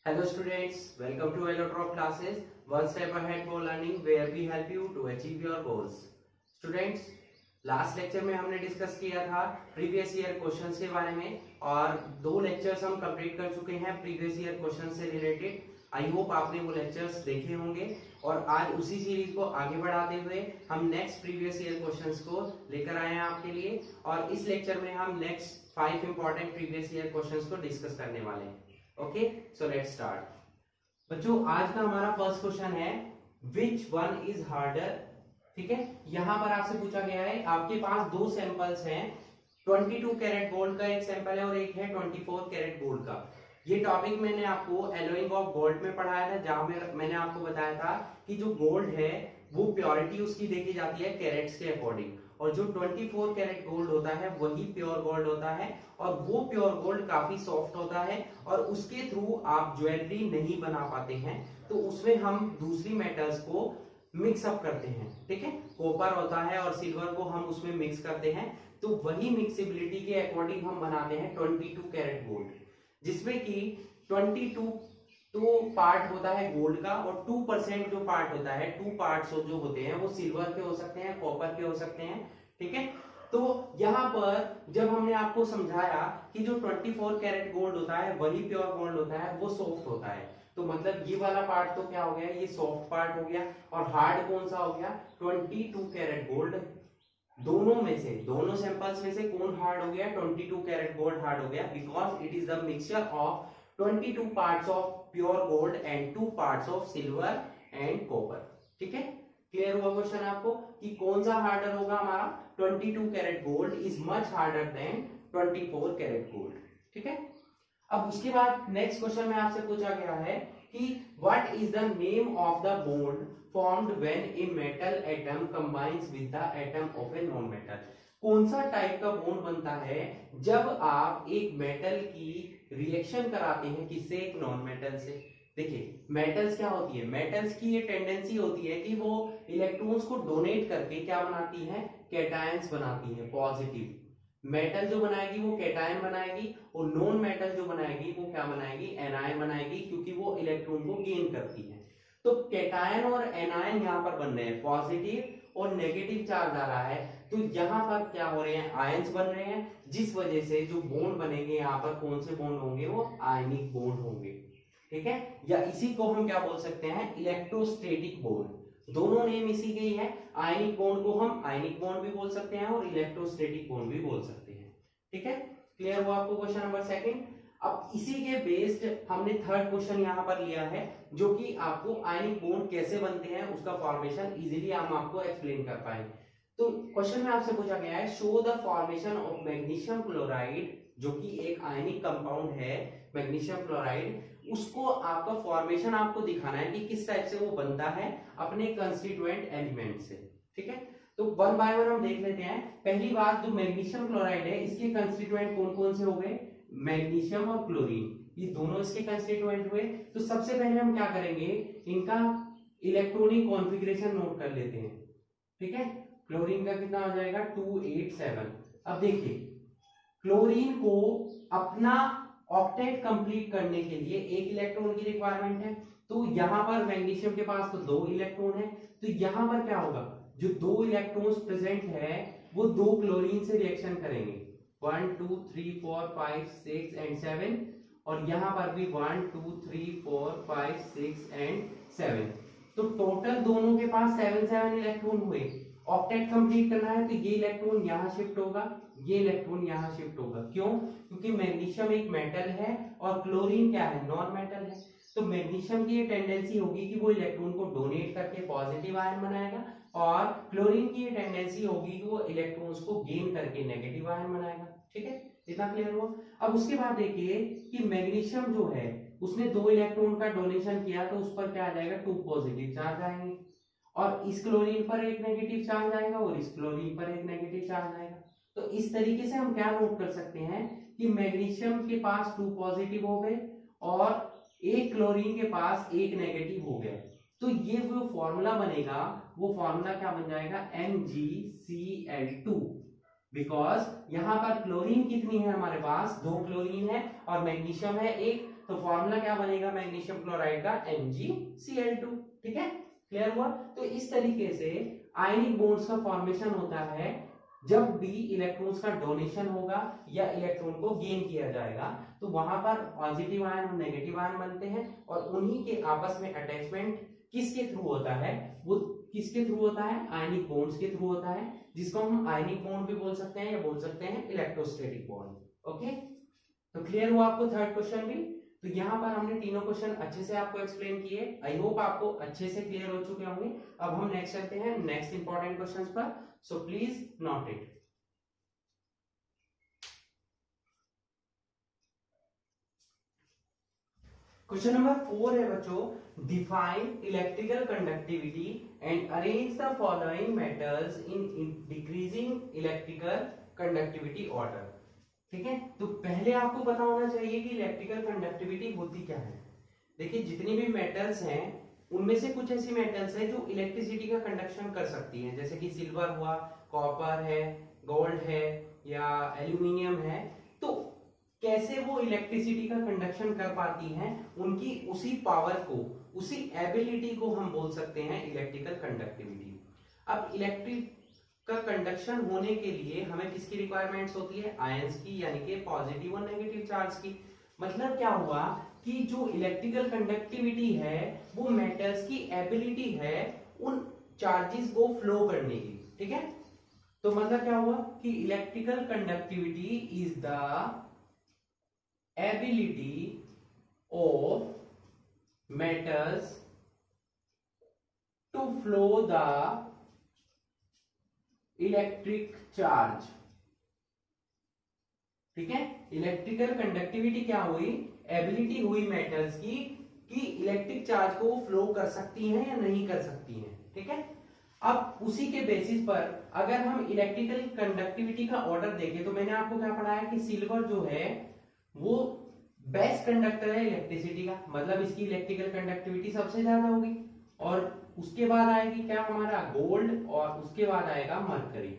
Hello students, welcome to Allotrop classes, one step ahead for learning where we help you to achieve your goals. Students, last lecture में हमने discuss किया था previous year questions के बारे में और 2 lectures हम कंप्लीट कर चुके हैं प्रीवियस ईयर क्वेश्चन से रिलेटेड। आई होप आपने वो लेक्चर्स देखे होंगे और आज उसी सीरीज को आगे बढ़ाते हुए हम नेक्स्ट प्रीवियस ईयर क्वेश्चंस को लेकर आए हैं आपके लिए और इस लेक्चर में हम next 5 important previous year questions को डिस्कस करने वाले हैं। Okay, so let's start. बच्चों, आज का हमारा फर्स्ट क्वेश्चन है विच वन इज हार्डर। ठीक है, यहां पर आपसे पूछा गया है, आपके पास 2 सैंपल्स हैं, 22 कैरेट गोल्ड का एक सैंपल है और एक है 24 कैरेट गोल्ड का। ये टॉपिक मैंने आपको एलोइंग ऑफ गोल्ड में पढ़ाया था, जहां मैंने आपको बताया था कि जो गोल्ड है वो प्योरिटी उसकी देखी जाती है कैरेट्स के अकॉर्डिंग, और जो 24 कैरेट गोल्ड होता है वही प्योर गोल्ड होता है और वो प्योर गोल्ड काफी सॉफ्ट होता है और उसके थ्रू आप ज्वेलरी नहीं बना पाते हैं, तो उसमें हम दूसरी मेटल्स को मिक्स अप करते हैं। ठीक है, कॉपर होता है और सिल्वर को हम उसमें मिक्स करते हैं, तो वही मिक्सिबिलिटी के अकॉर्डिंग हम बनाते हैं 22 कैरेट गोल्ड, जिसमें कि 22 तो पार्ट होता है गोल्ड का और 2% जो पार्ट होता है, 2 पार्ट्स जो होते हैं वो सिल्वर के हो सकते हैं, कॉपर के हो सकते हैं। ठीक है, तो यहाँ पर जब हमने आपको समझाया कि जो 24 कैरेट गोल्ड होता है वही प्योर गोल्ड होता है, वो सॉफ्ट होता है, तो मतलब ये वाला पार्ट तो क्या हो गया, ये सॉफ्ट पार्ट हो गया और हार्ड कौन सा हो गया, 22 कैरेट गोल्ड। दोनों में से, दोनों सैंपल्स में से कौन हार्ड हो गया, 22 कैरेट गोल्ड हार्ड हो गया, because it is the mixture of 22 parts of pure gold and 2 parts of silver and copper. ठीक है, क्लियर हुआ क्वेश्चन आपको कि कौन सा हार्डर होगा हमारा, 22 carat gold is much harder than 24 carat gold. ठीक है, अब उसके बाद नेक्स्ट क्वेश्चन में आपसे पूछा गया है कि what is the name of the bond formed when a metal atom combines with the atom of a non metal. कौन सा टाइप का बॉन्ड बनता है जब आप एक मेटल की रिएक्शन कराते हैं किससे, एक नॉन मेटल से। देखिए, मेटल्स क्या होती है, मेटल्स की ये टेंडेंसी होती है कि वो इलेक्ट्रॉन्स को डोनेट करके क्या बनाती है, कैटायंस बनाती है, पॉजिटिव। मेटल जो बनाएगी वो कैटायन बनाएगी और नॉन मेटल जो बनाएगी वो क्या बनाएगी, एनायन बनाएगी, क्योंकि वो इलेक्ट्रॉन को गेन करती है। तो कैटायन और एनायन यहाँ पर बन रहे हैं, पॉजिटिव और नेगेटिव चार्ज आ रहा है, तो यहाँ पर क्या हो रहे हैं, आयंस बन रहे हैं, जिस वजह से जो बॉन्ड बनेंगे यहाँ पर कौन से बॉन्ड होंगे, वो आयनिक बॉन्ड होंगे। ठीक है, या इसी को हम क्या बोल सकते हैं, इलेक्ट्रोस्टैटिक बॉन्ड। दोनों नेम इसी के ही है, आयनिक बॉन्ड को हम आयनिक बॉन्ड भी बोल सकते हैं और इलेक्ट्रोस्टैटिक बॉन्ड भी बोल सकते हैं। ठीक है, क्लियर हुआ आपको क्वेश्चन नंबर 2। अब इसी के बेस्ड हमने थर्ड क्वेश्चन यहाँ पर लिया है, जो कि आपको आयनिक बॉन्ड कैसे बनते हैं उसका फॉर्मेशन इजीली हम आपको एक्सप्लेन कर पाए। तो क्वेश्चन में आपसे पूछा गया है, show the formation of magnesium chloride, जो कि एक आयनिक कंपाउंड है मैग्नीशियम क्लोराइड, उसको आपका फॉर्मेशन आपको दिखाना है कि किस टाइप से वो बनता है अपने कंस्टिट्यूएंट एलिमेंट से। ठीक है, तो वन बाय वन हम देख लेते हैं। पहली बात, जो मैग्नीशियम क्लोराइड है इसके कंस्टिट्यूएंट कौन कौन से हो गए, मैग्नीशियम और क्लोरीन, ये दोनों इसके कंस्टिट्यूएंट हुए। तो सबसे पहले हम क्या करेंगे, इनका इलेक्ट्रॉनिक कॉन्फ़िगरेशन नोट कर लेते हैं। ठीक है, क्लोरीन का कितना हो जाएगा, 287। अब देखिए, क्लोरीन को अपना ऑक्टेट कंप्लीट करने के लिए 1 इलेक्ट्रॉन की रिक्वायरमेंट है, तो यहां पर मैग्नीशियम के पास तो 2 इलेक्ट्रॉन है, तो यहां पर क्या होगा, जो 2 इलेक्ट्रॉन्स प्रेजेंट है वो 2 क्लोरीन से रिएक्शन करेंगे, 1 2 3 4 5 6 एंड 7, और यहां पर भी 1 2 3 4 5 6 एंड 7, तो टोटल दोनों के पास 7 इलेक्ट्रॉन हुए। ऑक्टेट कंप्लीट करना है तो ये इलेक्ट्रॉन यहां शिफ्ट होगा, ये इलेक्ट्रॉन यहां शिफ्ट होगा। क्यों, क्योंकि मैग्नीशियम एक मेटल है और क्लोरीन क्या है, नॉन मेटल है, तो मैग्नीशियम की ये टेंडेंसी होगी कि वो इलेक्ट्रॉन को डोनेट करके पॉजिटिव आयन बनाएगा और क्लोरीन की ये टेंडेंसी होगी कि वो इलेक्ट्रॉन्स को गेन करके नेगेटिव आयन बनाएगा। ठीक है, इतना क्लियर हुआ। अब उसके बाद देखिए कि मैग्नीशियम जो है उसने 2 इलेक्ट्रॉन का डोनेशन किया, तो उस पर क्या आ जाएगा, 2 पॉजिटिव चार्ज आएंगे, और इस क्लोरीन पर एक नेगेटिव चार्ज आएगा और इस क्लोरीन पर एक नेगेटिव चार्ज आएगा। तो इस तरीके से हम क्या नोट कर सकते हैं कि मैग्नीशियम के पास 2 पॉजिटिव हो गए और एक क्लोरीन के पास एक नेगेटिव हो गया, तो ये जो फॉर्मूला बनेगा वो फॉर्मूला क्या बन जाएगा, MgCl2, बिकॉज यहां पर क्लोरीन कितनी है, हमारे पास 2 क्लोरीन है और मैग्नीशियम है एक, तो फॉर्मूला क्या बनेगा मैग्नीशियम क्लोराइड का, MgCl2। ठीक है, क्लियर हुआ। तो इस तरीके से आयनिक बॉन्ड्स का फॉर्मेशन होता है जब भी इलेक्ट्रॉन्स का डोनेशन होगा या इलेक्ट्रॉन को गेन किया जाएगा, तो वहां पर पॉजिटिव आयन और नेगेटिव आयन बनते हैं, और उन्हीं के आपस में अटैचमेंट किसके थ्रू होता है, वो किसके थ्रू होता है, आयनिक बॉन्ड्स के थ्रू होता है, जिसको हम आयनिक बॉन्ड भी बोल सकते हैं या बोल सकते हैं इलेक्ट्रोस्टैटिक बॉन्ड। ओके, तो क्लियर हुआ आपको थर्ड क्वेश्चन भी। तो यहाँ पर हमने तीनों क्वेश्चन अच्छे से आपको एक्सप्लेन किए, आई होप आपको अच्छे से क्लियर हो चुके होंगे। अब हम नेक्स्ट चलते हैं नेक्स्ट इंपॉर्टेंट क्वेश्चंस पर, so please note it. Question number 4 है बच्चों, define electrical conductivity and arrange the following metals in decreasing electrical conductivity order. ठीक है, तो पहले आपको पता होना चाहिए कि इलेक्ट्रिकल कंडक्टिविटी होती क्या है। देखिए, जितनी भी मेटल्स हैं उनमें से कुछ ऐसी मेटल्स है जो इलेक्ट्रिसिटी का कंडक्शन कर सकती हैं, जैसे कि सिल्वर हुआ, कॉपर है, गोल्ड है या एल्यूमिनियम है। तो कैसे वो इलेक्ट्रिसिटी का कंडक्शन कर पाती हैं, उनकी उसी पावर को, उसी एबिलिटी को हम बोल सकते हैं इलेक्ट्रिकल कंडक्टिविटी। अब इलेक्ट्रिक का कंडक्शन होने के लिए हमें किसकी रिक्वायरमेंट्स होती है, आयंस की, यानी कि पॉजिटिव और नेगेटिव चार्ज की। मतलब क्या हुआ कि जो इलेक्ट्रिकल कंडक्टिविटी है वो मेटल्स की एबिलिटी है उन चार्जेस को फ्लो करने की। ठीक है, तो मतलब क्या हुआ कि electrical conductivity is the ability of metals to flow the electric charge. ठीक है, इलेक्ट्रिकल कंडक्टिविटी क्या हुई, एबिलिटी हुई मेटल्स की कि इलेक्ट्रिक चार्ज को फ्लो कर सकती हैं या नहीं कर सकती हैं। ठीक है, अब उसी के बेसिस पर अगर हम इलेक्ट्रिकल कंडक्टिविटी का ऑर्डर देखें, तो मैंने आपको क्या पढ़ाया कि सिल्वर जो है वो बेस्ट कंडक्टर है इलेक्ट्रिसिटी का, मतलब इसकी इलेक्ट्रिकल कंडक्टिविटी सबसे ज्यादा होगी, और उसके बाद आएगी क्या हमारा गोल्ड, और उसके बाद आएगा मरकरी।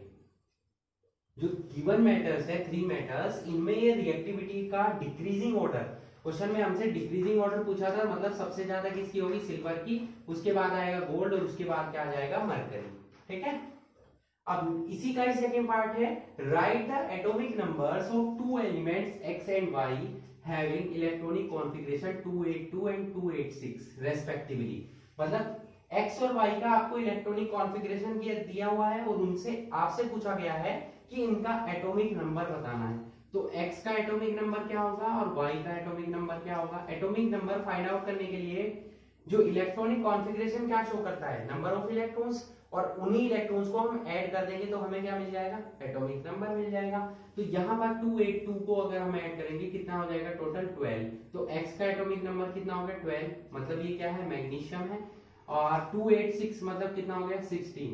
जो गिवन मेटल्स है, 3 मेटल्स, इनमें ये रिएक्टिविटी का डिक्रीजिंग ऑर्डर, क्वेश्चन में हमसे डिक्रीजिंग ऑर्डर पूछा था, मतलब सबसे ज्यादा किसकी होगी, सिल्वर की, उसके बाद आएगा गोल्ड, और उसके बाद क्या आ जाएगा, मरकरी। ठीक है, अब इसी का सेकंड पार्ट है, write the atomic numbers of 2 elements x and y having electronic configuration 282 and 286 respectively. मतलब x और y का आपको इलेक्ट्रॉनिक कॉन्फ़िगरेशन दिया हुआ है, और उनसे आपसे पूछा गया है कि इनका एटॉमिक नंबर बताना है। तो x का एटॉमिक नंबर क्या होगा और y का एटॉमिक नंबर क्या होगा। एटॉमिक नंबर फाइंड आउट करने के लिए जो इलेक्ट्रॉनिक कॉन्फ़िगरेशन क्या शो करता है, नंबर ऑफ इलेक्ट्रॉन्स, और उन्हीं इलेक्ट्रॉन्स को हम ऐड कर देंगे तो हमें क्या मिल जाएगा, एटॉमिक नंबर मिल जाएगा। तो यहाँ पर 282 को अगर हम ऐड करेंगे कितना हो जाएगा, टोटल 12। तो x का एटॉमिक नंबर कितना हो गया, 12, मतलब ये क्या है, मैग्नीशियम है, और 286 मतलब कितना हो गया, 16।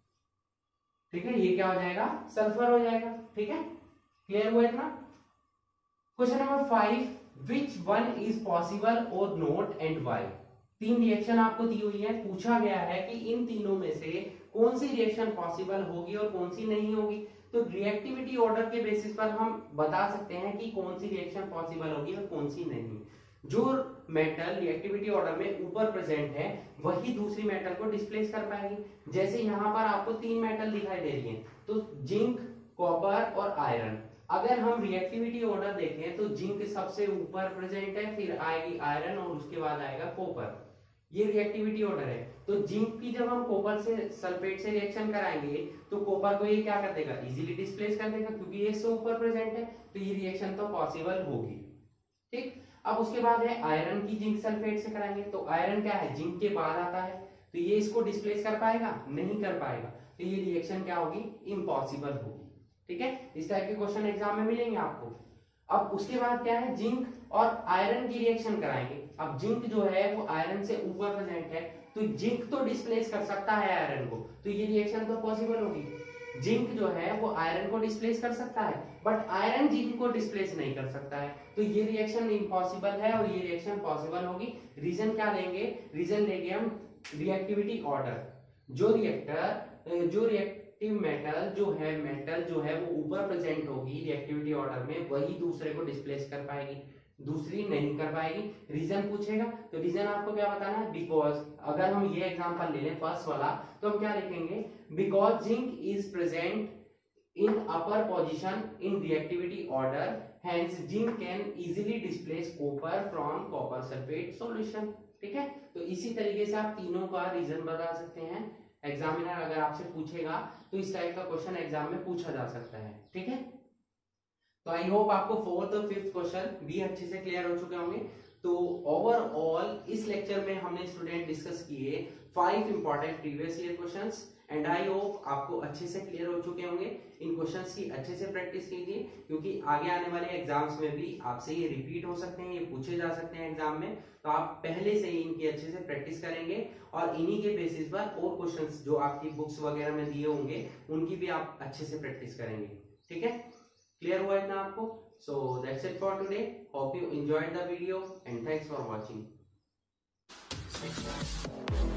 ठीक है, ये क्या हो जाएगा, सल्फर हो जाएगा। ठीक है, क्लियर हुआ इतना। Question number 5, which one is possible और नॉट एंड व्हाई। 3 रिएक्शन आपको दी हुई है, पूछा गया है कि इन तीनों में से कौन सी रिएक्शन पॉसिबल होगी और कौन सी नहीं होगी। तो रिएक्टिविटी ऑर्डर के बेसिस पर हम बता सकते हैं कि कौन सी रिएक्शन पॉसिबल होगी और कौन सी नहीं। जो मेटल रिएक्टिविटी ऑर्डर में ऊपर प्रेजेंट है वही दूसरी मेटल को डिस्प्लेस कर पाएगी। जैसे यहाँ पर आपको 3 मेटल दिखाई दे रही हैं, तो जिंक, कॉपर और आयरन। अगर हम रिएक्टिविटी ऑर्डर देखें तो जिंक सबसे ऊपर प्रेजेंट है, फिर आएगी आयरन और उसके बाद आएगा कॉपर। ये रिएक्टिविटी ऑर्डर है। तो जिंक की जब हम कॉपर से सल्फेट से रिएक्शन कराएंगे तो कॉपर को ये क्या कर देगा, इजीली डिस्प्लेस कर देगा, क्योंकि ये इससे ऊपर प्रेजेंट है, तो ये रिएक्शन तो पॉसिबल होगी। ठीक, अब उसके बाद है आयरन की जिंक सल्फेट से कराएंगे, तो आयरन क्या है, जिंक के बाद आता है, तो ये इसको डिस्प्लेस कर पाएगा, नहीं कर पाएगा, तो ये रिएक्शन क्या होगी, इम्पॉसिबल होगी। ठीक है, इस टाइप के क्वेश्चन एग्जाम में मिलेंगे आपको। अब उसके बाद क्या है, जिंक और आयरन की रिएक्शन कराएंगे। अब जिंक जो है वो आयरन से ऊपर प्रेजेंट है, तो जिंक तो डिस्प्लेस कर सकता है आयरन को, तो ये रिएक्शन तो पॉसिबल होगी। जिंक जो है वो आयरन को डिस्प्लेस कर सकता है, बट आयरन जिंक को डिस्प्लेस नहीं कर सकता है, तो ये रिएक्शन इम्पॉसिबल है और ये रिएक्शन पॉसिबल होगी। रीजन क्या लेंगे, रीजन लेंगे हम रिएक्टिविटी ऑर्डर। जो रिएक्टिव मेटल जो है वो ऊपर प्रेजेंट होगी रिएक्टिविटी ऑर्डर में, वही दूसरे को डिस्प्लेस कर पाएगी। दूसरी नहीं कर पाएगी। रीजन पूछेगा तो रीजन आपको क्या बताना है, बिकॉज। अगर हम ये एग्जांपल ले लें फर्स्ट वाला, तो हम क्या लिखेंगे, because zinc is present in upper position in reactivity order, hence zinc can easily displace copper from copper sulfate solution। ठीक है, तो इसी तरीके से आप तीनों का रीजन बता सकते हैं। एग्जामिनर अगर आपसे पूछेगा तो इस टाइप का क्वेश्चन एग्जाम में पूछा जा सकता है। ठीक है, तो आई होप आपको फोर्थ और फिफ्थ क्वेश्चन भी अच्छे से क्लियर हो चुके होंगे। तो ओवरऑल इस लेक्चर में हमने स्टूडेंट डिस्कस किए 5 important previous year questions, and I hope आपको अच्छे से क्लियर हो चुके होंगे। इन क्वेश्चंस की अच्छे से प्रैक्टिस कीजिए, क्योंकि आगे आने वाले एग्जाम्स में भी आपसे ये रिपीट हो सकते हैं, ये पूछे जा सकते हैं एग्जाम में। तो आप पहले से ही इनकी अच्छे से प्रैक्टिस करेंगे और इन्हीं के बेसिस पर और क्वेश्चंस जो आपकी बुक्स वगैरह में दिए होंगे उनकी भी आप अच्छे से प्रैक्टिस करेंगे। ठीक है, क्लियर हुआ इतना आपको? So that's it for today. Hope you enjoyed the video and thanks for watching.